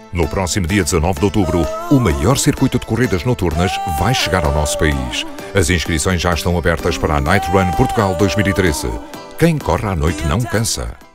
No próximo dia 19 de outubro, o maior circuito de corridas noturnas vai chegar ao nosso país. As inscrições já estão abertas para a Night Run Portugal 2013. Quem corre à noite não cansa.